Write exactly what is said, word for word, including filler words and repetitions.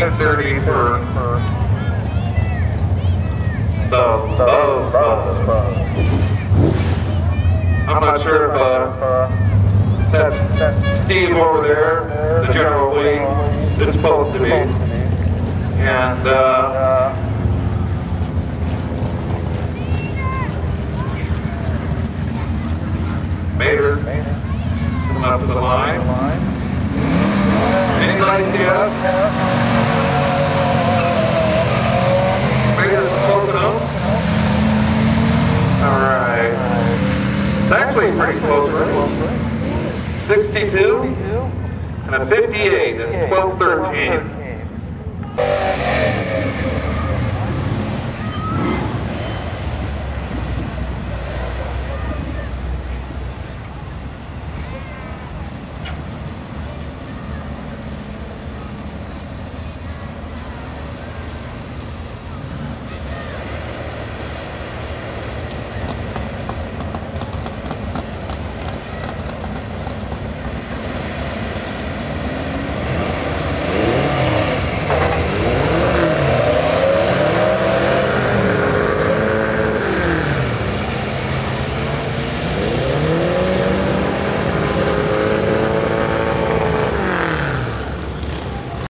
thirteen thirty for the Buzz Buzz. I'm not sure if uh, that's Steve over there, the General Lee, is supposed to be. And uh, Mater, coming up to the line. Anybody see us? Mater's closing up. All right. It's actually pretty close, right? sixty-two and a fifty-eight at twelve thirteen.